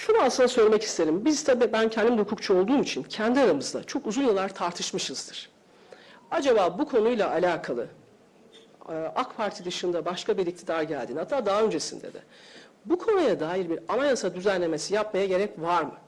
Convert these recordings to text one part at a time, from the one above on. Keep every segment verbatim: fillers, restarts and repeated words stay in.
Şunu aslında söylemek isterim. Biz tabii, ben kendim de hukukçu olduğum için kendi aramızda çok uzun yıllar tartışmışızdır. Acaba bu konuyla alakalı AK Parti dışında başka bir iktidar geldiğinde, hatta daha öncesinde de bu konuya dair bir anayasa düzenlemesi yapmaya gerek var mı?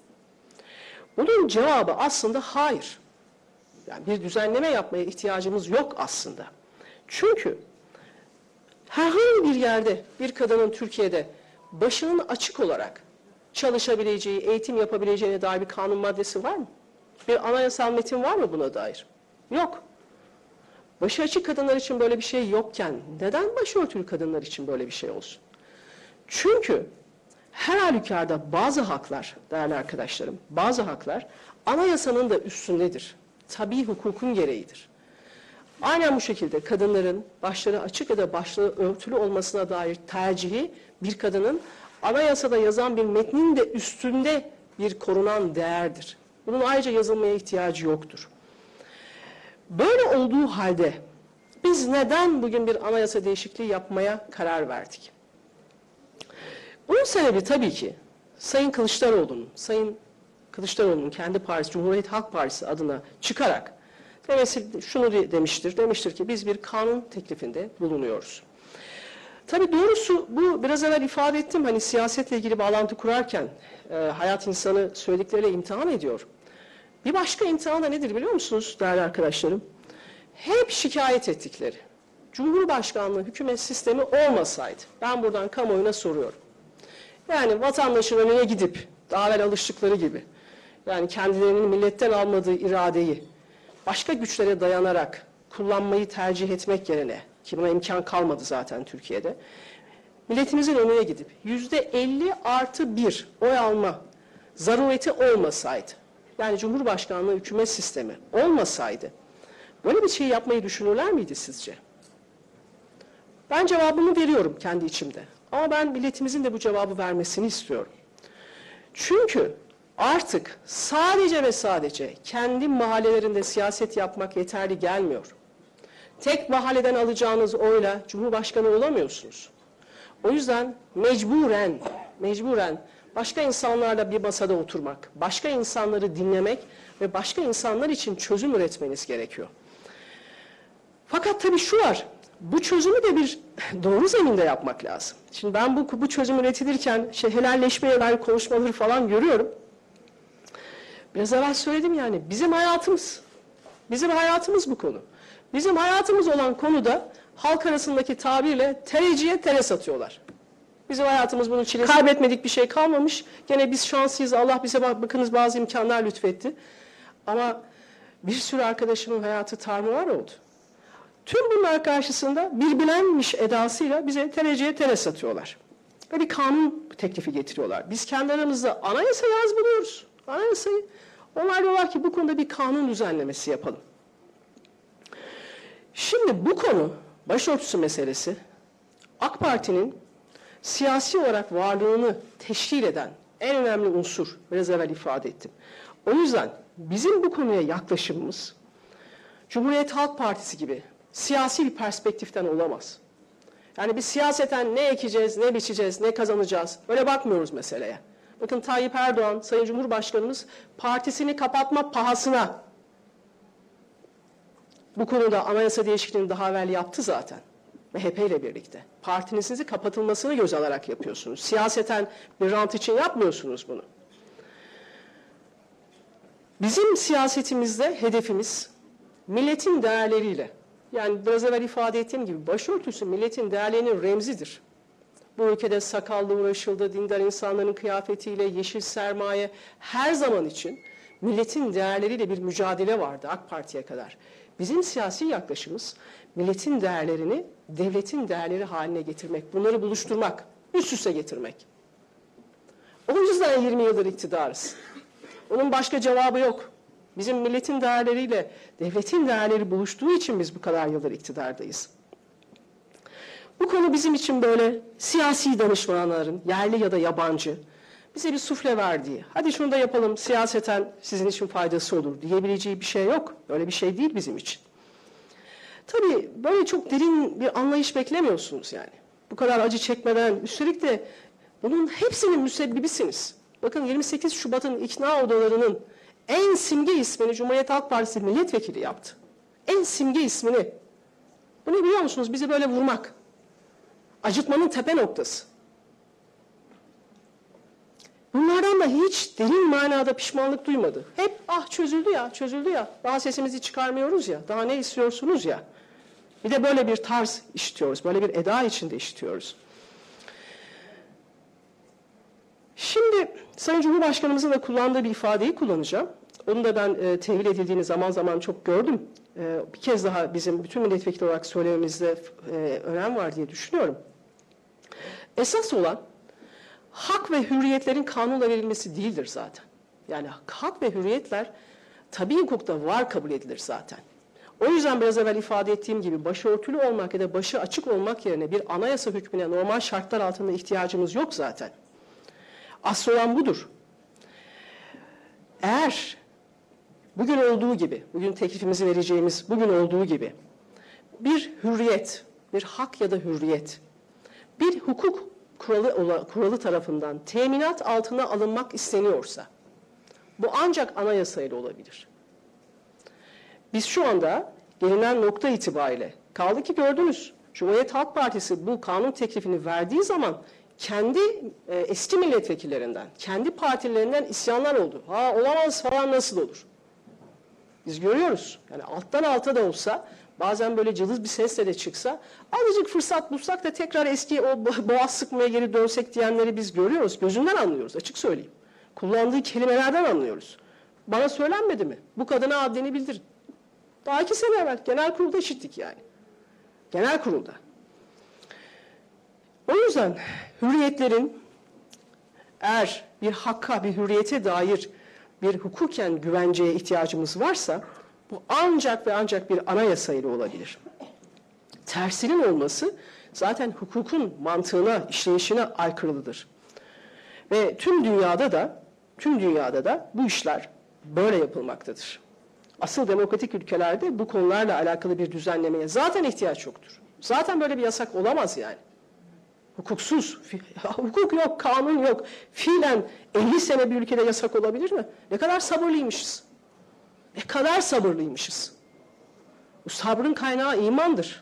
Bunun cevabı aslında hayır. Yani bir düzenleme yapmaya ihtiyacımız yok aslında. Çünkü herhangi bir yerde bir kadının Türkiye'de başının açık olarak çalışabileceği, eğitim yapabileceğine dair bir kanun maddesi var mı? Bir anayasal metin var mı buna dair? Yok. Başı açık kadınlar için böyle bir şey yokken neden başörtülü kadınlar için böyle bir şey olsun? Çünkü her halükarda bazı haklar, değerli arkadaşlarım, bazı haklar anayasanın da üstündedir. Tabii hukukun gereğidir. Aynen bu şekilde kadınların başları açık ya da başları örtülü olmasına dair tercihi bir kadının anayasada yazan bir metnin de üstünde bir korunan değerdir. Bunun ayrıca yazılmaya ihtiyacı yoktur. Böyle olduğu halde biz neden bugün bir anayasa değişikliği yapmaya karar verdik? Bunun sebebi tabii ki Sayın Kılıçdaroğlu'nun, Sayın Kılıçdaroğlu'nun kendi partisi, Cumhuriyet Halk Partisi adına çıkarak demesi, şunu demiştir, demiştir ki biz bir kanun teklifinde bulunuyoruz. Tabii doğrusu bu biraz evvel ifade ettim, hani siyasetle ilgili bağlantı kurarken e, hayat insanı söyledikleriyle imtihan ediyor. Bir başka imtihan da nedir biliyor musunuz değerli arkadaşlarım? Hep şikayet ettikleri. Cumhurbaşkanlığı hükümet sistemi olmasaydı, ben buradan kamuoyuna soruyorum. Yani vatandaşın önüne gidip, daha evvel alıştıkları gibi, yani kendilerinin milletten almadığı iradeyi başka güçlere dayanarak kullanmayı tercih etmek yerine, ki buna imkan kalmadı zaten Türkiye'de, milletimizin önüne gidip yüzde elli artı bir oy alma zarureti olmasaydı, yani Cumhurbaşkanlığı hükümet sistemi olmasaydı, böyle bir şey yapmayı düşünürler miydi sizce? Ben cevabımı veriyorum kendi içimde. Ama ben milletimizin de bu cevabı vermesini istiyorum. Çünkü artık sadece ve sadece kendi mahallelerinde siyaset yapmak yeterli gelmiyor. Tek mahalleden alacağınız oyla Cumhurbaşkanı olamıyorsunuz. O yüzden mecburen, mecburen başka insanlarla bir masada oturmak, başka insanları dinlemek ve başka insanlar için çözüm üretmeniz gerekiyor. Fakat tabii şu var, bu çözümü de bir doğru zeminde yapmak lazım. Şimdi ben bu, bu çözüm üretilirken şey, helalleşmeye dair konuşmaları falan görüyorum. Biraz evvel söyledim yani, bizim hayatımız, bizim hayatımız bu konu. Bizim hayatımız olan konuda halk arasındaki tabirle tereciye tere satıyorlar. Bizim hayatımız bunun çilesi. Kaybetmedik bir şey kalmamış. Gene biz şanslıyız, Allah bize bakınız bazı imkanlar lütfetti. Ama bir sürü arkadaşımın hayatı tarumar oldu. Tüm bunlar karşısında bir bilenmiş edasıyla bize tereciye tere satıyorlar. Ve bir kanun teklifi getiriyorlar. Biz kendi aramızda anayasa yazmıyoruz. Anayasayı. Onlar diyorlar ki bu konuda bir kanun düzenlemesi yapalım. Şimdi bu konu, başörtüsü meselesi, AK Parti'nin siyasi olarak varlığını teşkil eden en önemli unsur, biraz evvel ifade ettim. O yüzden bizim bu konuya yaklaşımımız, Cumhuriyet Halk Partisi gibi siyasi bir perspektiften olamaz. Yani biz siyaseten ne ekeceğiz, ne biçeceğiz, ne kazanacağız, öyle bakmıyoruz meseleye. Bakın Tayyip Erdoğan, Sayın Cumhurbaşkanımız partisini kapatma pahasına bu konuda anayasa değişikliğini daha evvel yaptı zaten. M H P ile birlikte. Partinizin kapatılmasını göz alarak yapıyorsunuz. Siyaseten bir rant için yapmıyorsunuz bunu. Bizim siyasetimizde hedefimiz milletin değerleriyle, yani biraz evvel ifade ettiğim gibi başörtüsü milletin değerlerinin remzidir. Bu ülkede sakalla uğraşıldı, dindar insanların kıyafetiyle, yeşil sermaye her zaman için milletin değerleriyle bir mücadele vardı AK Parti'ye kadar. Bizim siyasi yaklaşımımız milletin değerlerini devletin değerleri haline getirmek, bunları buluşturmak, üst üste getirmek. O yüzden yirmi yıldır iktidarız. Onun başka cevabı yok. Bizim milletin değerleriyle devletin değerleri buluştuğu için biz bu kadar yıldır iktidardayız. Bu konu bizim için böyle siyasi danışmanların, yerli ya da yabancı, bize bir sufle verdiği, hadi şunu da yapalım, siyaseten sizin için faydası olur diyebileceği bir şey yok. Öyle bir şey değil bizim için. Tabii böyle çok derin bir anlayış beklemiyorsunuz yani. Bu kadar acı çekmeden, üstelik de bunun hepsinin müsebbibisiniz. Bakın yirmi sekiz Şubat'ın ikna odalarının en simge ismini Cumhuriyet Halk Partisi milletvekili yaptı. En simge ismini. Bu ne biliyor musunuz? Bizi böyle vurmak. Acıtmanın tepe noktası. Bunlardan da hiç derin manada pişmanlık duymadı. Hep ah çözüldü ya, çözüldü ya. Daha sesimizi çıkarmıyoruz ya. Daha ne istiyorsunuz ya. Bir de böyle bir tarz işitiyoruz. Böyle bir eda içinde işitiyoruz. Şimdi Sayın Cumhurbaşkanımızın da kullandığı bir ifadeyi kullanacağım. Onu da ben e, tevil edildiğini zaman zaman çok gördüm. E, bir kez daha bizim bütün milletvekili olarak söylememizde e, önem var diye düşünüyorum. Esas olan hak ve hürriyetlerin kanunla verilmesi değildir zaten. Yani hak ve hürriyetler tabii hukukta var kabul edilir zaten. O yüzden biraz evvel ifade ettiğim gibi başörtülü olmak ya da başı açık olmak yerine bir anayasa hükmüne normal şartlar altında ihtiyacımız yok zaten. Asıl olan budur. Eğer bugün olduğu gibi, bugün teklifimizi vereceğimiz bugün olduğu gibi bir hürriyet, bir hak ya da hürriyet, bir hukuk kuralı, kuralı tarafından teminat altına alınmak isteniyorsa, bu ancak anayasayla olabilir. Biz şu anda gelinen nokta itibariyle, kaldı ki gördünüz, Cumhuriyet Halk Partisi bu kanun teklifini verdiği zaman kendi e, eski milletvekillerinden, kendi partilerinden isyanlar oldu. Ha olamaz falan nasıl olur? Biz görüyoruz. Yani alttan alta da olsa, bazen böyle cılız bir sesle de çıksa, azıcık fırsat bulsak da tekrar eski o boğaz sıkmaya geri dönsek diyenleri biz görüyoruz. Gözünden anlıyoruz, açık söyleyeyim. Kullandığı kelimelerden anlıyoruz. Bana söylenmedi mi? Bu kadına haddini bildirin. Daha iki sene evvel genel kurulda işittik yani. Genel kurulda. O yüzden hürriyetlerin eğer bir hakka, bir hürriyete dair bir hukuken güvenceye ihtiyacımız varsa bu ancak ve ancak bir anayasa ile olabilir. Tersinin olması zaten hukukun mantığına, işleyişine aykırılıdır. Ve tüm dünyada da tüm dünyada da bu işler böyle yapılmaktadır. Asıl demokratik ülkelerde bu konularla alakalı bir düzenlemeye zaten ihtiyaç yoktur. Zaten böyle bir yasak olamaz yani. Hukuksuz, hukuk yok, kanun yok. Fiilen elli sene bir ülkede yasak olabilir mi? Ne kadar sabırlıymışız. Ne kadar sabırlıymışız. Bu sabrın kaynağı imandır.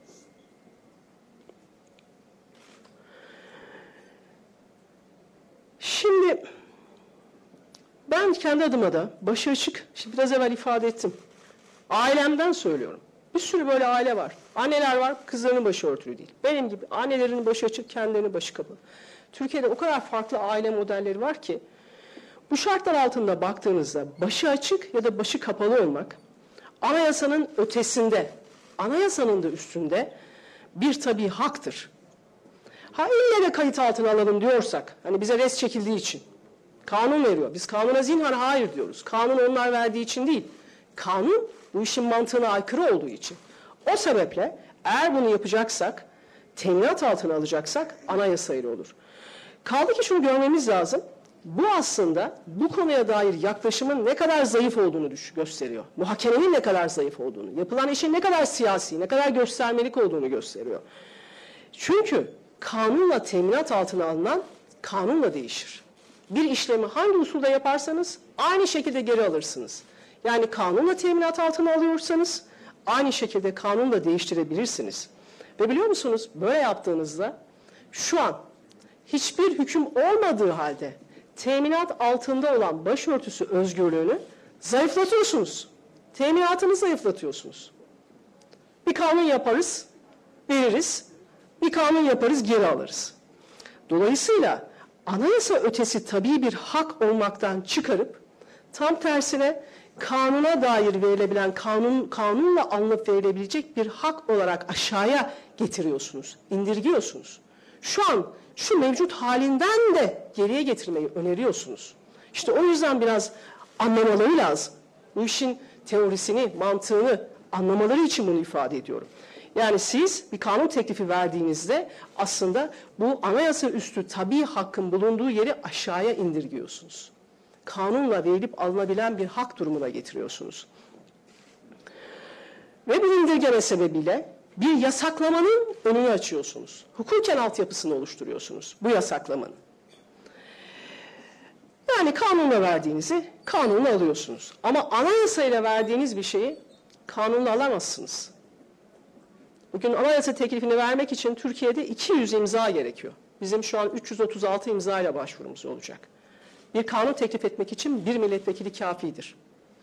Şimdi ben kendi adıma da başı açık, şimdi biraz evvel ifade ettim. Ailemden söylüyorum. Bir sürü böyle aile var. Anneler var, kızlarının başı örtülü değil. Benim gibi annelerinin başı açık, kendilerinin başı kapalı. Türkiye'de o kadar farklı aile modelleri var ki, bu şartlar altında baktığınızda başı açık ya da başı kapalı olmak, anayasanın ötesinde, anayasanın da üstünde bir tabii haktır. Ha ille de kayıt altına alalım diyorsak, hani bize res çekildiği için, kanun veriyor. Biz kanuna zinhar hayır diyoruz. Kanun onlar verdiği için değil. Kanun bu işin mantığına aykırı olduğu için. O sebeple eğer bunu yapacaksak, teminat altına alacaksak anayasayla olur. Kaldı ki şunu görmemiz lazım. Bu aslında bu konuya dair yaklaşımın ne kadar zayıf olduğunu gösteriyor. Muhakemenin ne kadar zayıf olduğunu, yapılan işin ne kadar siyasi, ne kadar göstermelik olduğunu gösteriyor. Çünkü kanunla teminat altına alınan kanunla değişir. Bir işlemi hangi usulda yaparsanız aynı şekilde geri alırsınız. Yani kanunla teminat altına alıyorsanız aynı şekilde kanunla değiştirebilirsiniz. Ve biliyor musunuz böyle yaptığınızda şu an hiçbir hüküm olmadığı halde teminat altında olan başörtüsü özgürlüğünü zayıflatıyorsunuz. Teminatını zayıflatıyorsunuz. Bir kanun yaparız, veririz. Bir kanun yaparız, geri alırız. Dolayısıyla anayasa ötesi tabii bir hak olmaktan çıkarıp tam tersine kanuna dair verilebilen, kanun, kanunla alınıp verilebilecek bir hak olarak aşağıya getiriyorsunuz, indirgiyorsunuz. Şu an şu mevcut halinden de geriye getirmeyi öneriyorsunuz. İşte o yüzden biraz anlamaları lazım. Bu işin teorisini, mantığını anlamaları için bunu ifade ediyorum. Yani siz bir kanun teklifi verdiğinizde aslında bu anayasa üstü tabii hakkın bulunduğu yeri aşağıya indirgiyorsunuz. Kanunla verilip alınabilen bir hak durumuna getiriyorsunuz. Ve bu indirgeme sebebiyle bir yasaklamanın önünü açıyorsunuz. Hukuken altyapısını oluşturuyorsunuz bu yasaklamanın. Yani kanunla verdiğinizi kanunla alıyorsunuz. Ama anayasayla verdiğiniz bir şeyi kanunla alamazsınız. Bugün anayasa teklifini vermek için Türkiye'de iki yüz imza gerekiyor. Bizim şu an üç yüz otuz altı imza ile başvurumuz olacak. Bir kanun teklif etmek için bir milletvekili kafidir.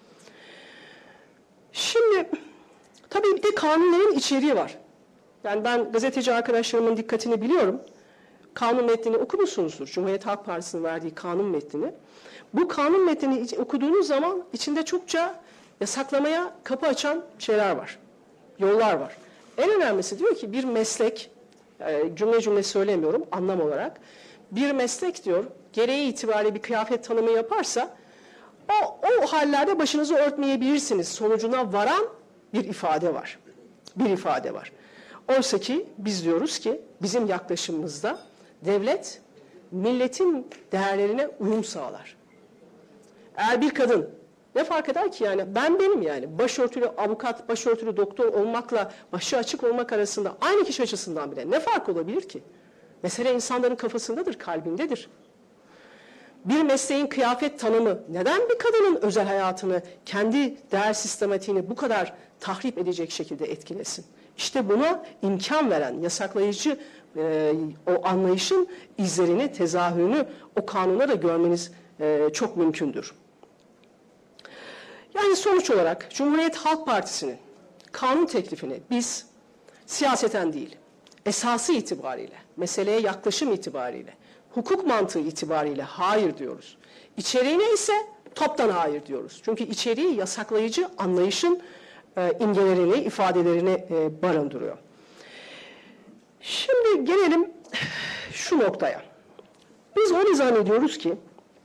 Şimdi tabii bir de kanunların içeriği var. Yani ben gazeteci arkadaşlarımın dikkatini biliyorum. Kanun metnini okumuşsunuzdur. Cumhuriyet Halk Partisi'nin verdiği kanun metnini. Bu kanun metnini okuduğunuz zaman içinde çokça yasaklamaya kapı açan şeyler var. Yollar var. En önemlisi diyor ki bir meslek, cümle cümle söylemiyorum anlam olarak, bir meslek diyor gereği itibariyle bir kıyafet tanımı yaparsa o, o hallerde başınızı örtmeyebilirsiniz sonucuna varan bir ifade var. Bir ifade var. Oysa ki biz diyoruz ki bizim yaklaşımımızda devlet milletin değerlerine uyum sağlar. Eğer bir kadın ne fark eder ki yani ben benim yani başörtülü avukat, başörtülü doktor olmakla başı açık olmak arasında aynı kişi açısından bile ne fark olabilir ki? Mesele insanların kafasındadır, kalbindedir. Bir mesleğin kıyafet tanımı neden bir kadının özel hayatını, kendi değer sistematiğini bu kadar tahrip edecek şekilde etkilesin? İşte buna imkan veren, yasaklayıcı e, o anlayışın izlerini, tezahürünü o kanuna da görmeniz e, çok mümkündür. Yani sonuç olarak Cumhuriyet Halk Partisi'nin kanun teklifini biz siyaseten değil, esası itibariyle, meseleye yaklaşım itibariyle, hukuk mantığı itibariyle hayır diyoruz. İçeriğine ise toptan hayır diyoruz. Çünkü içeriği yasaklayıcı anlayışın e, imgelerini, ifadelerini e, barındırıyor. Şimdi gelelim şu noktaya. Biz öyle zannediyoruz ki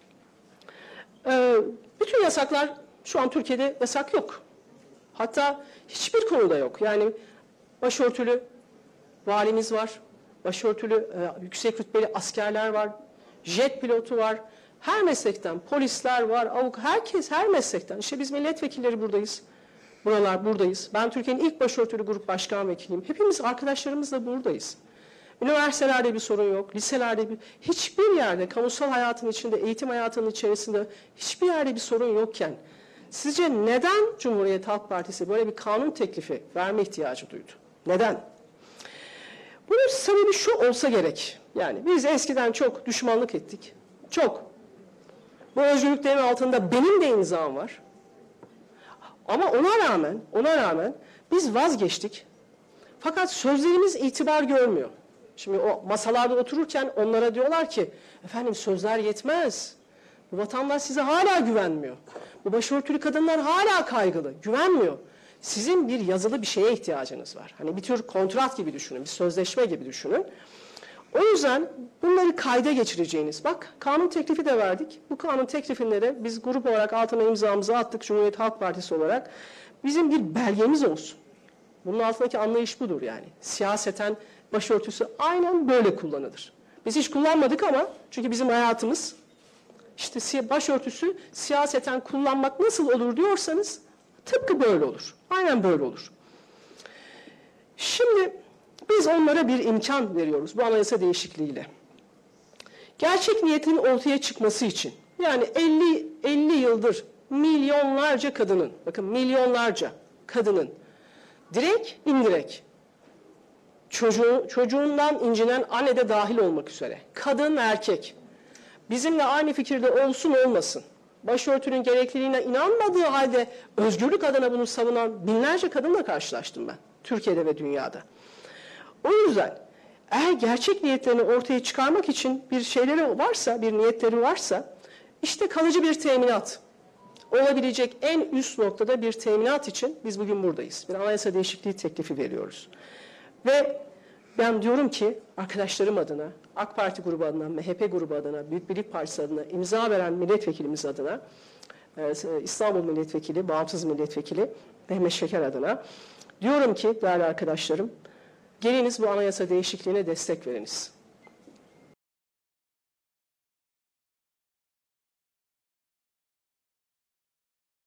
e, bütün yasaklar şu an Türkiye'de yasak yok. Hatta hiçbir konuda yok. Yani başörtülü valimiz var. Başörtülü e, yüksek rütbeli askerler var. Jet pilotu var. Her meslekten polisler var. Avukat, herkes her meslekten. İşte biz milletvekilleri buradayız. Buralar buradayız. Ben Türkiye'nin ilk başörtülü grup başkan vekiliyim. Hepimiz arkadaşlarımızla buradayız. Üniversitelerde bir sorun yok. Liselerde bir, hiçbir yerde kamusal hayatın içinde, eğitim hayatının içerisinde hiçbir yerde bir sorun yokken sizce neden Cumhuriyet Halk Partisi böyle bir kanun teklifi verme ihtiyacı duydu? Neden? Bunun sebebi şu olsa gerek. Yani biz eskiden çok düşmanlık ettik. Çok. Bu özgürlüklerin altında benim de imzam var. Ama ona rağmen, ona rağmen biz vazgeçtik. Fakat sözlerimiz itibar görmüyor. Şimdi o masalarda otururken onlara diyorlar ki, efendim sözler yetmez. Bu vatandaş size hala güvenmiyor. Bu başörtülü kadınlar hala kaygılı, güvenmiyor. Sizin bir yazılı bir şeye ihtiyacınız var. Hani bir tür kontrat gibi düşünün, bir sözleşme gibi düşünün. O yüzden bunları kayda geçireceğiniz, bak kanun teklifi de verdik. Bu kanun teklifinde de biz grup olarak altına imzamızı attık Cumhuriyet Halk Partisi olarak. Bizim bir belgemiz olsun. Bunun altındaki anlayış budur yani. Siyaseten başörtüsü aynen böyle kullanılır. Biz hiç kullanmadık ama çünkü bizim hayatımız işte başörtüsü siyaseten kullanmak nasıl olur diyorsanız tıpkı böyle olur. Aynen böyle olur. Şimdi biz onlara bir imkan veriyoruz bu anayasa değişikliğiyle. Gerçek niyetin ortaya çıkması için yani elli elli yıldır milyonlarca kadının, bakın milyonlarca kadının direkt indirek çocuğu, çocuğundan incinen anne de dahil olmak üzere kadın erkek bizimle aynı fikirde olsun olmasın, başörtünün gerekliliğine inanmadığı halde özgürlük adına bunu savunan binlerce kadınla karşılaştım ben Türkiye'de ve dünyada. O yüzden eğer gerçek niyetlerini ortaya çıkarmak için bir şeyleri varsa, bir niyetleri varsa işte kalıcı bir teminat olabilecek en üst noktada bir teminat için biz bugün buradayız. Bir anayasa değişikliği teklifi veriyoruz. Ve ben diyorum ki arkadaşlarım adına, AK Parti grubu adına, M H P grubu adına, Büyük Birlik Partisi adına, imza veren milletvekilimiz adına, İstanbul Milletvekili, Bağımsız Milletvekili Mehmet Şeker adına diyorum ki değerli arkadaşlarım, geliniz bu anayasa değişikliğine destek veriniz.